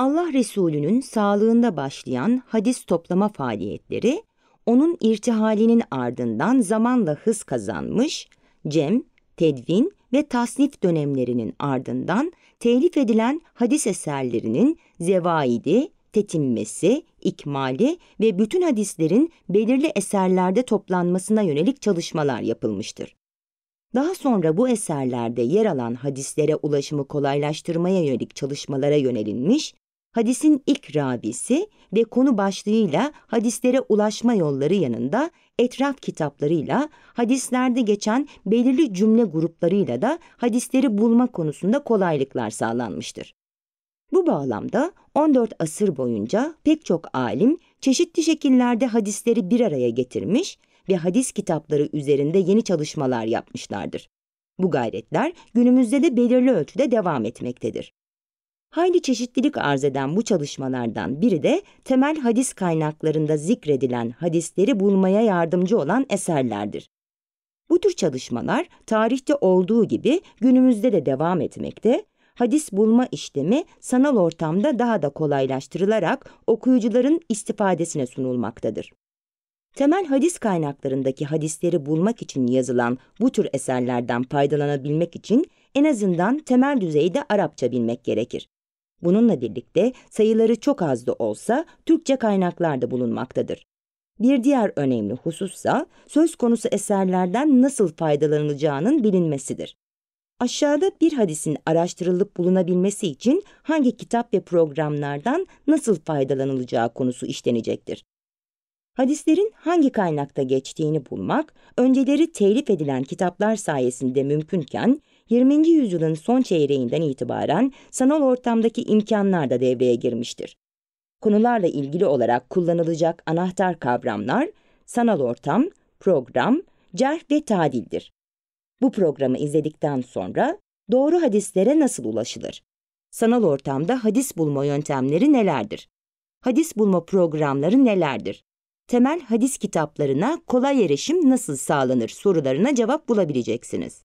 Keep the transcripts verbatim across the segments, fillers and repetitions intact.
Allah Resulü'nün sağlığında başlayan hadis toplama faaliyetleri, onun irtihalinin ardından zamanla hız kazanmış, cem, tedvin ve tasnif dönemlerinin ardından telif edilen hadis eserlerinin zevaidi, tetimmesi, ikmali ve bütün hadislerin belirli eserlerde toplanmasına yönelik çalışmalar yapılmıştır. Daha sonra bu eserlerde yer alan hadislere ulaşımı kolaylaştırmaya yönelik çalışmalara yönelinmiş, hadisin ilk ravisi ve konu başlığıyla hadislere ulaşma yolları yanında etraf kitaplarıyla, hadislerde geçen belirli cümle gruplarıyla da hadisleri bulma konusunda kolaylıklar sağlanmıştır. Bu bağlamda on dört asır boyunca pek çok alim çeşitli şekillerde hadisleri bir araya getirmiş ve hadis kitapları üzerinde yeni çalışmalar yapmışlardır. Bu gayretler günümüzde de belirli ölçüde devam etmektedir. Hayli çeşitlilik arz eden bu çalışmalardan biri de temel hadis kaynaklarında zikredilen hadisleri bulmaya yardımcı olan eserlerdir. Bu tür çalışmalar tarihte olduğu gibi günümüzde de devam etmekte, hadis bulma işlemi sanal ortamda daha da kolaylaştırılarak okuyucuların istifadesine sunulmaktadır. Temel hadis kaynaklarındaki hadisleri bulmak için yazılan bu tür eserlerden faydalanabilmek için en azından temel düzeyde Arapça bilmek gerekir. Bununla birlikte sayıları çok az da olsa Türkçe kaynaklar da bulunmaktadır. Bir diğer önemli husussa söz konusu eserlerden nasıl faydalanılacağının bilinmesidir. Aşağıda bir hadisin araştırılıp bulunabilmesi için hangi kitap ve programlardan nasıl faydalanılacağı konusu işlenecektir. Hadislerin hangi kaynakta geçtiğini bulmak, önceleri telif edilen kitaplar sayesinde mümkünken, yirminci yüzyılın son çeyreğinden itibaren sanal ortamdaki imkanlar da devreye girmiştir. Konularla ilgili olarak kullanılacak anahtar kavramlar, sanal ortam, program, cerh ve tadildir. Bu programı izledikten sonra doğru hadislere nasıl ulaşılır? Sanal ortamda hadis bulma yöntemleri nelerdir? Hadis bulma programları nelerdir? Temel hadis kitaplarına kolay erişim nasıl sağlanır sorularına cevap bulabileceksiniz.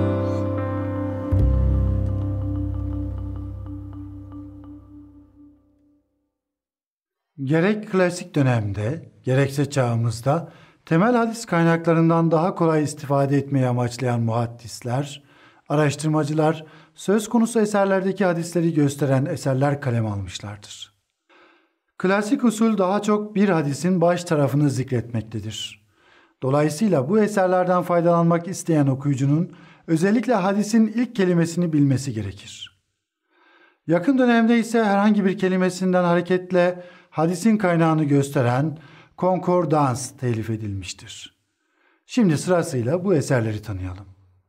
Gerek klasik dönemde, gerekse çağımızda temel hadis kaynaklarından daha kolay istifade etmeyi amaçlayan muhaddisler, araştırmacılar söz konusu eserlerdeki hadisleri gösteren eserler kaleme almışlardır. Klasik usul daha çok bir hadisin baş tarafını zikretmektedir. Dolayısıyla bu eserlerden faydalanmak isteyen okuyucunun özellikle hadisin ilk kelimesini bilmesi gerekir. Yakın dönemde ise herhangi bir kelimesinden hareketle hadisin kaynağını gösteren konkordans telif edilmiştir. Şimdi sırasıyla bu eserleri tanıyalım.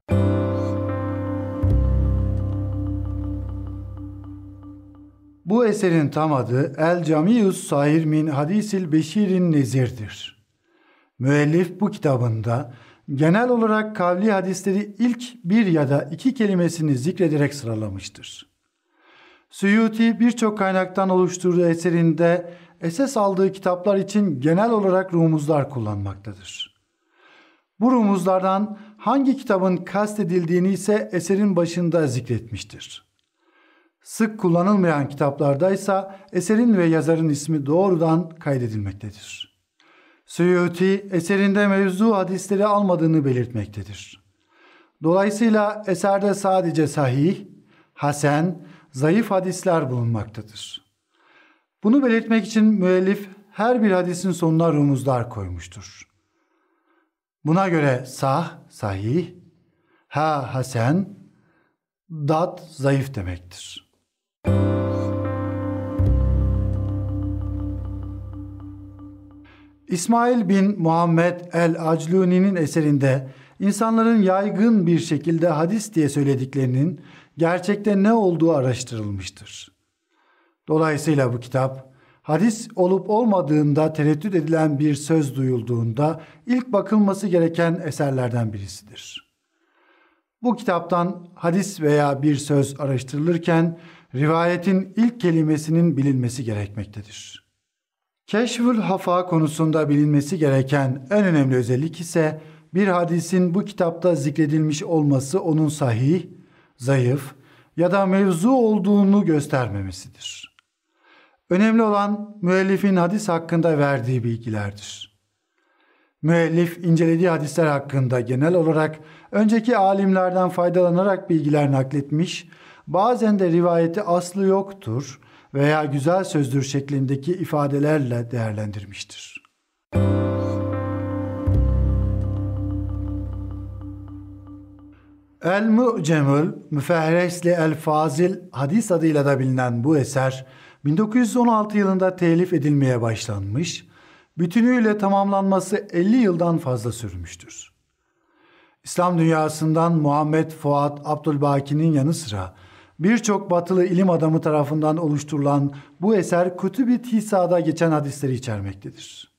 Bu eserin tam adı El Camius Sahir min Hadisil Beşirin Nezir'dir. Müellif bu kitabında genel olarak kavli hadisleri ilk bir ya da iki kelimesini zikrederek sıralamıştır. Suyuti birçok kaynaktan oluşturduğu eserinde esas aldığı kitaplar için genel olarak rumuzlar kullanmaktadır. Bu rumuzlardan hangi kitabın kastedildiğini ise eserin başında zikretmiştir. Sık kullanılmayan kitaplardaysa eserin ve yazarın ismi doğrudan kaydedilmektedir. Suyuti eserinde mevzu hadisleri almadığını belirtmektedir. Dolayısıyla eserde sadece sahih, hasen, zayıf hadisler bulunmaktadır. Bunu belirtmek için müellif her bir hadisin sonuna rumuzlar koymuştur. Buna göre sah, sahih, ha, hasen, dat, zayıf demektir. İsmail bin Muhammed el-Acluni'nin eserinde insanların yaygın bir şekilde hadis diye söylediklerinin gerçekte ne olduğu araştırılmıştır. Dolayısıyla bu kitap, hadis olup olmadığında tereddüt edilen bir söz duyulduğunda ilk bakılması gereken eserlerden birisidir. Bu kitaptan hadis veya bir söz araştırılırken rivayetin ilk kelimesinin bilinmesi gerekmektedir. Keşfül Hafa konusunda bilinmesi gereken en önemli özellik ise bir hadisin bu kitapta zikredilmiş olması onun sahih, zayıf ya da mevzu olduğunu göstermemesidir. Önemli olan müellifin hadis hakkında verdiği bilgilerdir. Müellif incelediği hadisler hakkında genel olarak önceki alimlerden faydalanarak bilgiler nakletmiş, bazen de rivayeti aslı yoktur veya güzel sözdür şeklindeki ifadelerle değerlendirmiştir. El-Mu'cemül Müfehresli El-Fazil hadis adıyla da bilinen bu eser bin dokuz yüz on altı yılında telif edilmeye başlanmış, bütünüyle tamamlanması elli yıldan fazla sürmüştür. İslam dünyasından Muhammed Fuad Abdülbaki'nin yanı sıra birçok batılı ilim adamı tarafından oluşturulan bu eser Kütüb-i Tisa'da geçen hadisleri içermektedir.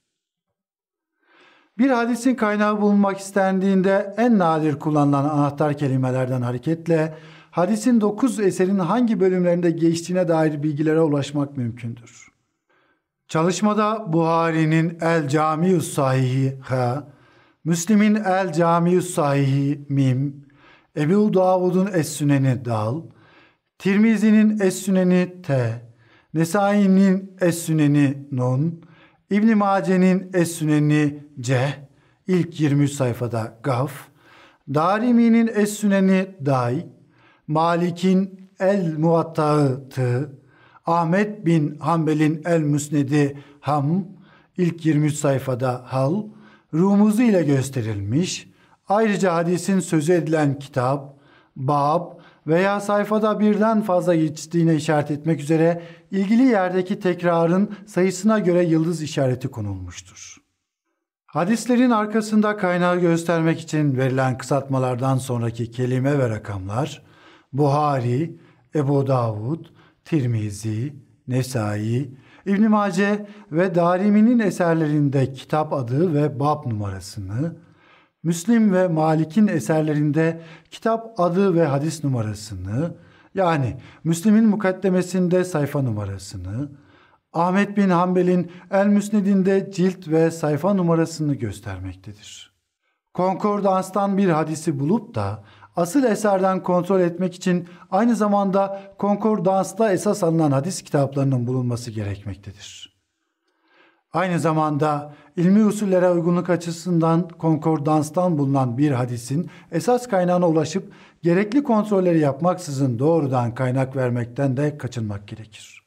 Bir hadisin kaynağı bulunmak istendiğinde en nadir kullanılan anahtar kelimelerden hareketle hadisin dokuz eserin hangi bölümlerinde geçtiğine dair bilgilere ulaşmak mümkündür. Çalışmada Buhari'nin El Camius Sahihi H, Müslim'in El Camius Sahihi Mim, Ebu Davud'un Es-Süneni Dal, Tirmizi'nin Es-Süneni T, Nesai'nin Es-Süneni Nun, İbn Mace'nin Es-Süneni C, ilk yirmi üç sayfada Gaf, Darimi'nin Es-Süneni Day, Malik'in El-Muvatta'ı T, Ahmet bin Hanbel'in El-Müsnedi Ham, ilk yirmi üç sayfada Hal, rumuzu ile gösterilmiş. Ayrıca hadisin sözü edilen kitap, bab veya sayfada birden fazla geçtiğine işaret etmek üzere ilgili yerdeki tekrarın sayısına göre yıldız işareti konulmuştur. Hadislerin arkasında kaynağı göstermek için verilen kısaltmalardan sonraki kelime ve rakamlar Buhari, Ebu Davud, Tirmizi, Nesai, İbn Mace ve Darimi'nin eserlerinde kitap adı ve bab numarasını, Müslim ve Malik'in eserlerinde kitap adı ve hadis numarasını, yani Müslim'in mukaddemesinde sayfa numarasını, Ahmet bin Hanbel'in El-Müsned'inde cilt ve sayfa numarasını göstermektedir. Konkordanstan bir hadisi bulup da asıl eserden kontrol etmek için aynı zamanda konkordansta esas alınan hadis kitaplarının bulunması gerekmektedir. Aynı zamanda ilmi usullere uygunluk açısından konkordanstan bulunan bir hadisin esas kaynağına ulaşıp gerekli kontrolleri yapmaksızın doğrudan kaynak vermekten de kaçınmak gerekir.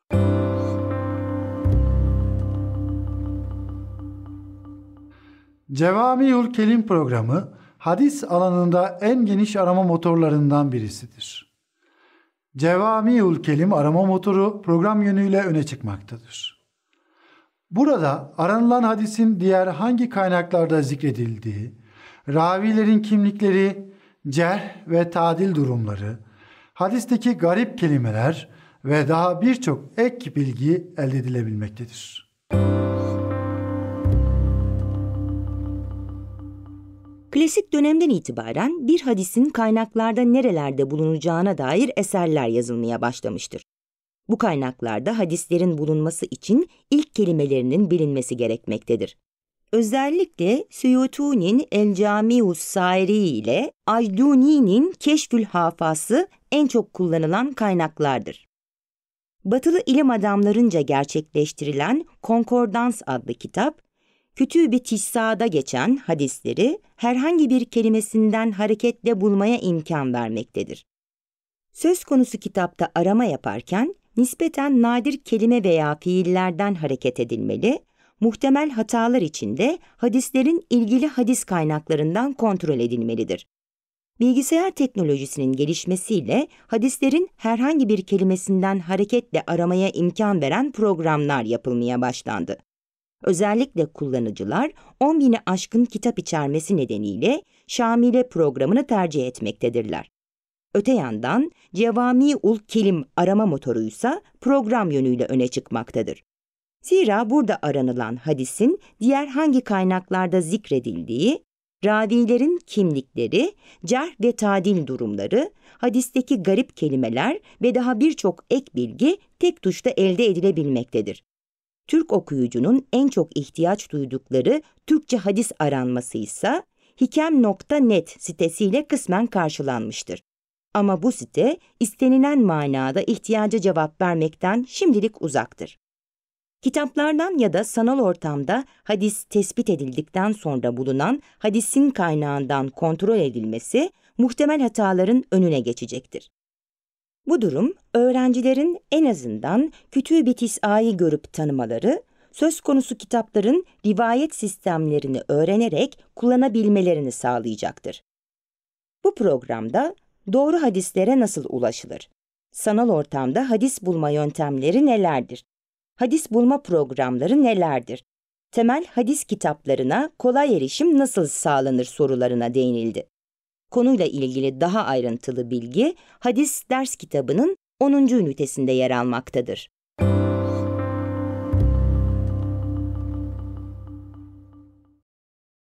Cevamiül Kelim programı hadis alanında en geniş arama motorlarından birisidir. Cevamiül Kelim arama motoru program yönüyle öne çıkmaktadır. Burada aranılan hadisin diğer hangi kaynaklarda zikredildiği, ravilerin kimlikleri, cerh ve tadil durumları, hadisteki garip kelimeler ve daha birçok ek bilgi elde edilebilmektedir. Klasik dönemden itibaren bir hadisin kaynaklarda nerelerde bulunacağına dair eserler yazılmaya başlamıştır. Bu kaynaklarda hadislerin bulunması için ilk kelimelerinin bilinmesi gerekmektedir. Özellikle Suyuti'nin El Camius Sairi ile Ajduni'nin Keşfül Hafası en çok kullanılan kaynaklardır. Batılı ilim adamlarınca gerçekleştirilen Konkordans adlı kitap, Kütüb-i Tisa'da geçen hadisleri herhangi bir kelimesinden hareketle bulmaya imkan vermektedir. Söz konusu kitapta arama yaparken nispeten nadir kelime veya fiillerden hareket edilmeli, muhtemel hatalar için de hadislerin ilgili hadis kaynaklarından kontrol edilmelidir. Bilgisayar teknolojisinin gelişmesiyle hadislerin herhangi bir kelimesinden hareketle aramaya imkan veren programlar yapılmaya başlandı. Özellikle kullanıcılar on bini aşkın kitap içermesi nedeniyle Şamile programını tercih etmektedirler. Öte yandan Cevamiül Kelim arama motoruysa program yönüyle öne çıkmaktadır. Zira burada aranılan hadisin diğer hangi kaynaklarda zikredildiği, ravilerin kimlikleri, cerh ve tadil durumları, hadisteki garip kelimeler ve daha birçok ek bilgi tek tuşta elde edilebilmektedir. Türk okuyucunun en çok ihtiyaç duydukları Türkçe hadis aranması ise hikem nokta net sitesiyle kısmen karşılanmıştır. Ama bu site istenilen manada ihtiyaca cevap vermekten şimdilik uzaktır. Kitaplardan ya da sanal ortamda hadis tespit edildikten sonra bulunan hadisin kaynağından kontrol edilmesi muhtemel hataların önüne geçecektir. Bu durum, öğrencilerin en azından Kütüb-i Tis'a'yı görüp tanımaları, söz konusu kitapların rivayet sistemlerini öğrenerek kullanabilmelerini sağlayacaktır. Bu programda doğru hadislere nasıl ulaşılır? Sanal ortamda hadis bulma yöntemleri nelerdir? Hadis bulma programları nelerdir? Temel hadis kitaplarına kolay erişim nasıl sağlanır sorularına değinildi. Konuyla ilgili daha ayrıntılı bilgi Hadis Ders kitabının onuncu ünitesinde yer almaktadır.